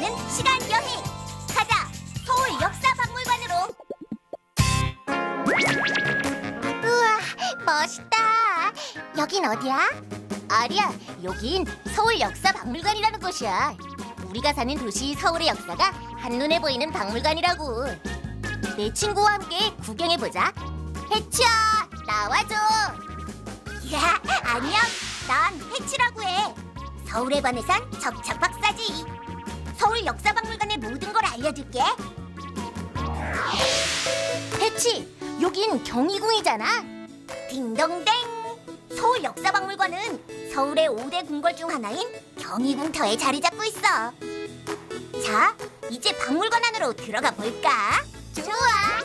시간 여행! 가자! 서울 역사박물관으로! 우와, 멋있다! 여긴 어디야? 아리야, 여긴 서울 역사박물관이라는 곳이야. 우리가 사는 도시 서울의 역사가 한눈에 보이는 박물관이라고. 내 친구와 함께 구경해보자. 해치야, 나와줘! 야, 안녕! 난 해치라고 해. 서울에 관해 산 척척 박사지. 서울 역사박물관의 모든 걸 알려줄게. 해치, 여긴 경희궁이잖아. 딩동댕. 서울 역사박물관은 서울의 5대 궁궐 중 하나인 경희궁터에 자리 잡고 있어. 자, 이제 박물관 안으로 들어가 볼까? 좋아.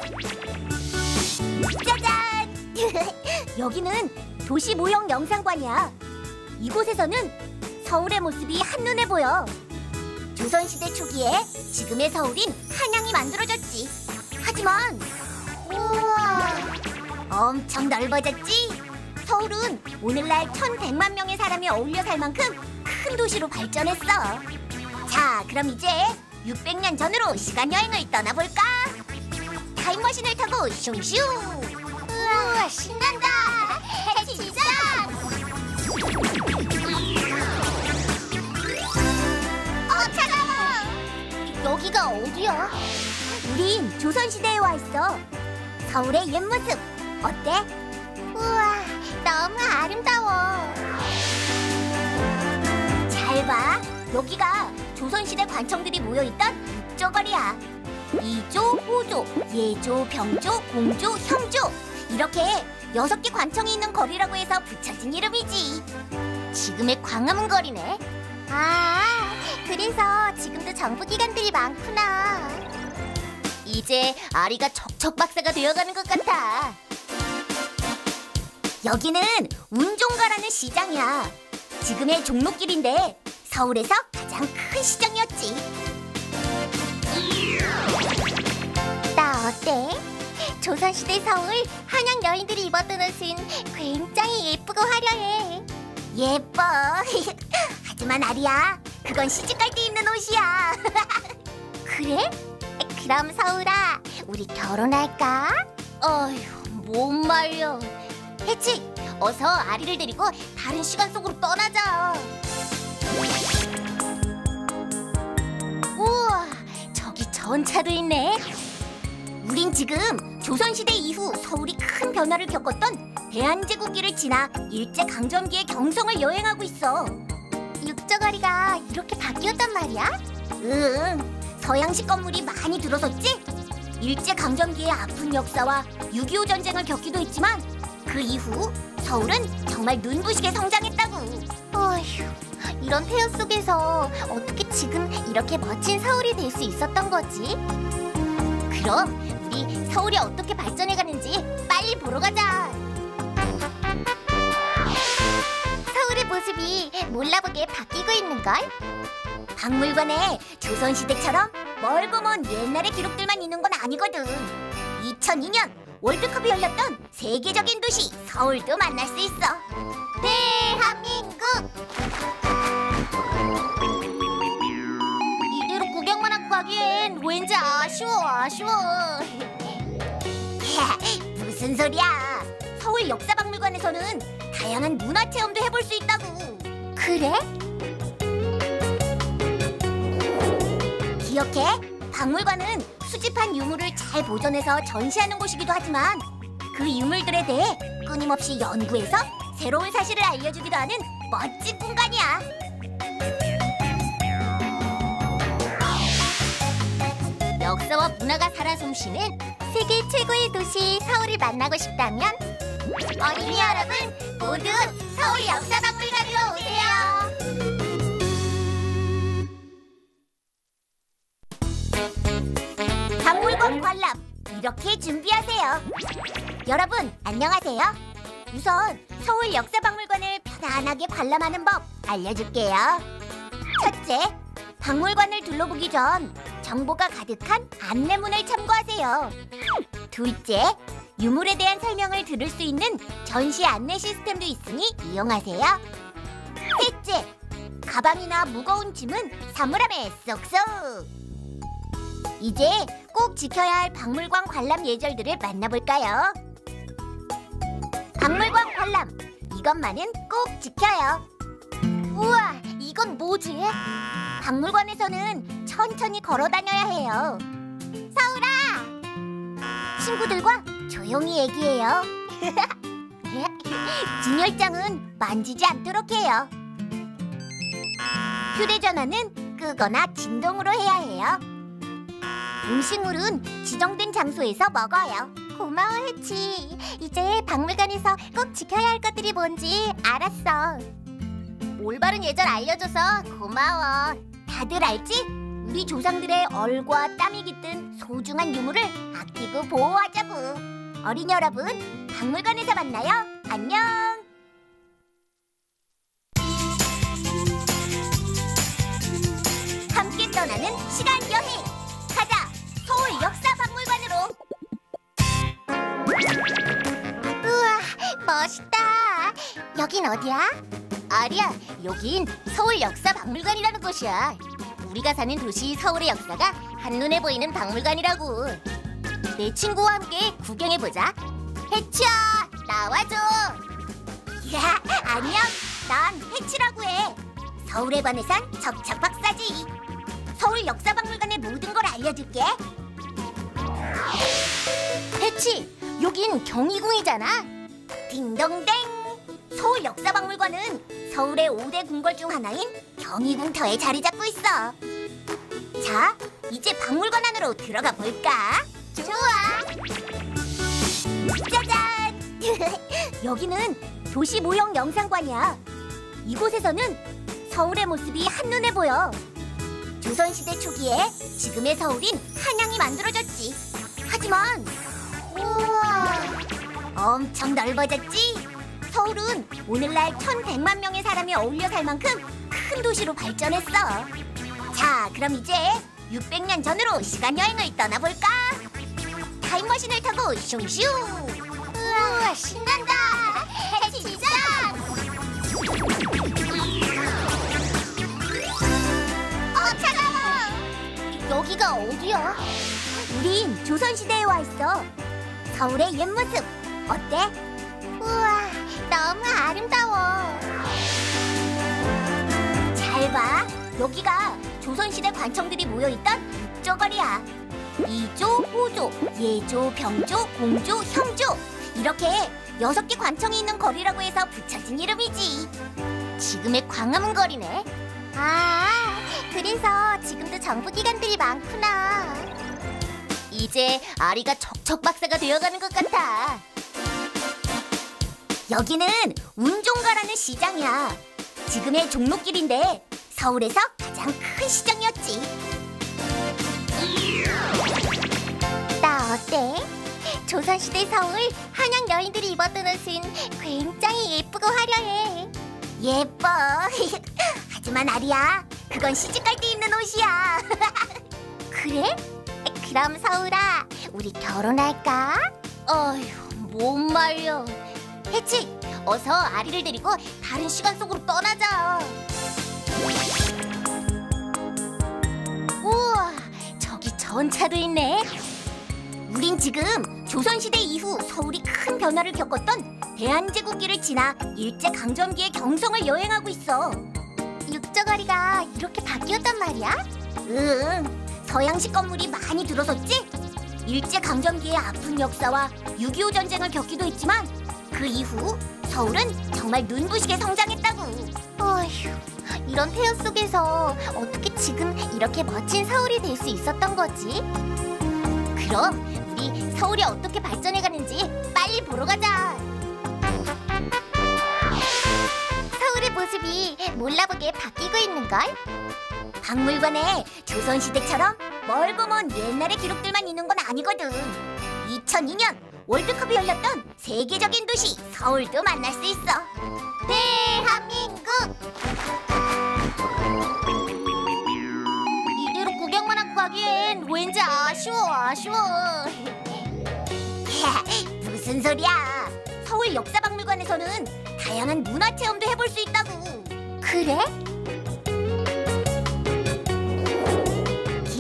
짜잔. 여기는 도시 모형 영상관이야. 이곳에서는 서울의 모습이 한눈에 보여. 조선시대 초기에 지금의 서울인 한양이 만들어졌지. 하지만 우와, 엄청 넓어졌지. 서울은 오늘날 1100만 명의 사람이 어울려 살 만큼 큰 도시로 발전했어. 자, 그럼 이제 600년 전으로 시간여행을 떠나볼까? 타임머신을 타고 슝슝. 우와, 신난다. 해치 시작. 차가워. 여기가 어디야? 우린 조선시대에 와 있어. 서울의 옛 모습 어때? 우와, 너무 아름다워. 잘 봐. 여기가 조선시대 관청들이 모여있던 육조거리야. 이조, 호조, 예조, 병조, 공조, 형조, 이렇게 6개 관청이 있는 거리라고 해서 붙여진 이름이지. 지금의 광화문 거리네. 아, 그래서 지금도 정부기관들이 많구나. 이제 아리가 척척 박사가 되어가는 것 같아. 여기는 운종가라는 시장이야. 지금의 종로길인데 서울에서 가장 큰 시장이었지. 나 어때? 조선시대 서울 한양 여인들이 입었던 옷은 굉장히 예쁘고 화려해. 예뻐. 하지만 아리야, 그건 시집갈 때 입는 옷이야. 그래? 그럼 서울아, 우리 결혼할까? 어휴, 못 말려. 해치, 어서 아리를 데리고 다른 시간 속으로 떠나자. 우와, 저기 전차도 있네. 우린 지금 조선시대 이후 서울이 큰 변화를 겪었던 대한제국기를 지나 일제강점기의 경성을 여행하고 있어. 육조거리가 이렇게 바뀌었단 말이야? 응, 서양식 건물이 많이 들어섰지? 일제강점기의 아픈 역사와 6.25 전쟁을 겪기도 했지만 그 이후 서울은 정말 눈부시게 성장했다고. 어휴, 이런 폐허 속에서 어떻게 지금 이렇게 멋진 서울이 될 수 있었던 거지? 그럼 우리 서울이 어떻게 발전해가는지 빨리 보러 가자. 서울의 모습이 몰라보게 바뀌고 있는걸? 박물관에 조선시대처럼 멀고 먼 옛날의 기록들만 있는 건 아니거든. 2002년 월드컵이 열렸던 세계적인 도시 서울도 만날 수 있어. 대한민국! 이대로 구경만 하고 가기엔 왠지 아쉬워. 무슨 소리야. 서울 역사박물관에서는 다양한 문화체험도 해볼 수 있다고. 그래? 기억해? 박물관은 수집한 유물을 잘 보존해서 전시하는 곳이기도 하지만 그 유물들에 대해 끊임없이 연구해서 새로운 사실을 알려주기도 하는 멋진 공간이야. 역사와 문화가 살아 숨쉬는 세계 최고의 도시 서울을 만나고 싶다면 어린이 여러분 모두 서울 역사박물관으로 오세요. 박물관 관람 이렇게 준비하세요. 여러분 안녕하세요. 우선 서울 역사박물관을 편안하게 관람하는 법 알려줄게요. 첫째, 박물관을 둘러보기 전 정보가 가득한 안내문을 참고하세요. 둘째, 유물에 대한 설명을 들을 수 있는 전시 안내 시스템도 있으니 이용하세요. 셋째, 가방이나 무거운 짐은 사물함에 쏙쏙. 이제 꼭 지켜야 할 박물관 관람 예절들을 만나볼까요? 박물관 관람, 이것만은 꼭 지켜요. 우와, 이건 뭐지? 박물관에서는 천천히 걸어 다녀야 해요. 서울아! 친구들과 조용히 얘기해요. 진열장은 만지지 않도록 해요. 휴대전화는 끄거나 진동으로 해야 해요. 음식물은 지정된 장소에서 먹어요. 고마워, 해치. 이제 박물관에서 꼭 지켜야 할 것들이 뭔지 알았어. 올바른 예절 알려줘서 고마워. 다들 알지? 우리 조상들의 얼과 땀이 깃든 소중한 유물을 아끼고 보호하자고. 어린이 여러분, 박물관에서 만나요. 안녕. 함께 떠나는 시간 여행. 가자, 서울 역사박물관으로. 우와, 멋있다. 여긴 어디야? 아리야, 여긴 서울 역사박물관이라는 곳이야. 우리가 사는 도시 서울의 역사가 한눈에 보이는 박물관이라고. 내 친구와 함께 구경해보자. 해치야, 나와줘. 야, 안녕. 난 해치라고 해. 서울에 관해 산 척척 박사지. 서울 역사박물관의 모든 걸 알려줄게. 해치, 여긴 경희궁이잖아. 딩동댕. 서울 역사박물관은 서울의 5대 궁궐 중 하나인 경희궁터에 자리 잡고 있어. 자, 이제 박물관 안으로 들어가 볼까? 좋아. 짜잔! 여기는 도시 모형 영상관이야. 이곳에서는 서울의 모습이 한눈에 보여. 조선시대 초기에 지금의 서울인 한양이 만들어졌지. 하지만 우와, 엄청 넓어졌지? 서울은 오늘날 1100만 명의 사람이 어울려 살 만큼 큰 도시로 발전했어. 자, 그럼 이제 600년 전으로 시간여행을 떠나볼까? 타임머신을 타고 슝슝! 우와, 신난다! 해치 시작! 차가워! 여기가 어디야? 우린 조선시대에 와 있어. 서울의 옛 모습 어때? 우와, 너무 아름다워. 잘 봐. 여기가 조선시대 관청들이 모여있던 육조거리야. 이조, 호조, 예조, 병조, 공조, 형조, 이렇게 6개 관청이 있는 거리라고 해서 붙여진 이름이지. 지금의 광화문 거리네. 아, 그래서 지금도 정부기관들이 많구나. 이제 아리가 척척 박사가 되어가는 것 같아. 여기는 운종가라는 시장이야. 지금의 종로길인데 서울에서 가장 큰 시장이었지. 나 어때? 조선시대 서울 한양 여인들이 입었던 옷은 굉장히 예쁘고 화려해. 예뻐. 하지만 아리야, 그건 시집갈 때 입는 옷이야. 그래? 그럼 서울아, 우리 결혼할까? 어휴, 못 말려. 해치, 어서 아리를 데리고 다른 시간 속으로 떠나자. 우와, 저기 전차도 있네. 우린 지금 조선시대 이후 서울이 큰 변화를 겪었던 대한제국기를 지나 일제강점기의 경성을 여행하고 있어. 육조거리가 이렇게 바뀌었단 말이야? 응, 서양식 건물이 많이 들어섰지? 일제강점기의 아픈 역사와 6.25 전쟁을 겪기도 했지만 그 이후 서울은 정말 눈부시게 성장했다고. 어휴, 이런 태연 속에서 어떻게 지금 이렇게 멋진 서울이 될 수 있었던 거지? 그럼 우리 서울이 어떻게 발전해가는지 빨리 보러 가자. 서울의 모습이 몰라보게 바뀌고 있는걸? 박물관에 조선시대처럼 멀고 먼 옛날의 기록들만 있는 건 아니거든. 2002년 월드컵이 열렸던 세계적인 도시 서울도 만날 수 있어. 대한민국! 이대로 구경만 하고 가기엔 왠지 아쉬워. 무슨 소리야? 서울 역사박물관에서는 다양한 문화체험도 해볼 수 있다고. 그래?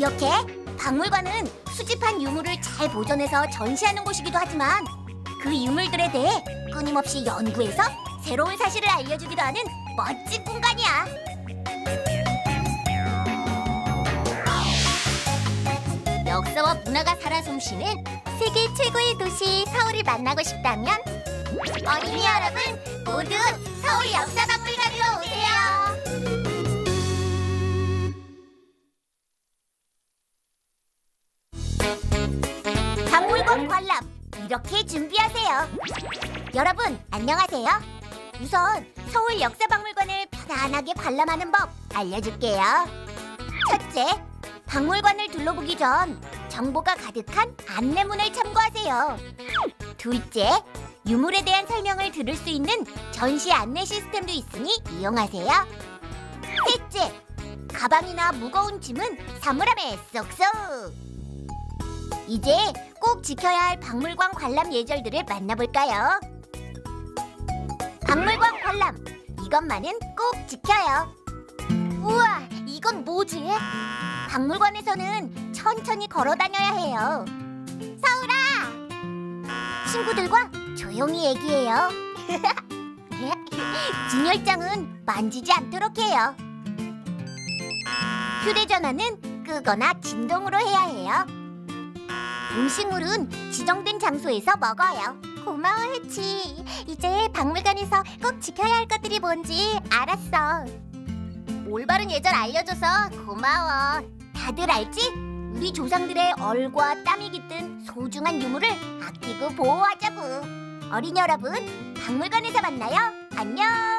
기억해? 박물관은 수집한 유물을 잘 보존해서 전시하는 곳이기도 하지만 그 유물들에 대해 끊임없이 연구해서 새로운 사실을 알려주기도 하는 멋진 공간이야. 역사와 문화가 살아 숨쉬는 세계 최고의 도시 서울을 만나고 싶다면 어린이 여러분 모두 서울 역사박물관으로 오세요. 박물관 관람 이렇게 준비하세요. 여러분 안녕하세요. 우선 서울 역사박물관을 편안하게 관람하는 법 알려줄게요. 첫째, 박물관을 둘러보기 전 정보가 가득한 안내문을 참고하세요. 둘째, 유물에 대한 설명을 들을 수 있는 전시 안내 시스템도 있으니 이용하세요. 셋째, 가방이나 무거운 짐은 사물함에 쏙쏙! 이제 꼭 지켜야 할 박물관 관람 예절들을 만나볼까요? 박물관 관람, 이것만은 꼭 지켜요. 우와, 이건 뭐지? 박물관에서는 천천히 걸어 다녀야 해요. 서울아! 친구들과 조용히 얘기해요. 진열장은 만지지 않도록 해요. 휴대전화는 끄거나 진동으로 해야 해요. 음식물은 지정된 장소에서 먹어요. 고마워, 해치. 이제 박물관에서 꼭 지켜야 할 것들이 뭔지 알았어. 올바른 예절 알려줘서 고마워. 다들 알지? 우리 조상들의 얼과 땀이 깃든 소중한 유물을 아끼고 보호하자고. 어린이 여러분, 박물관에서 만나요. 안녕.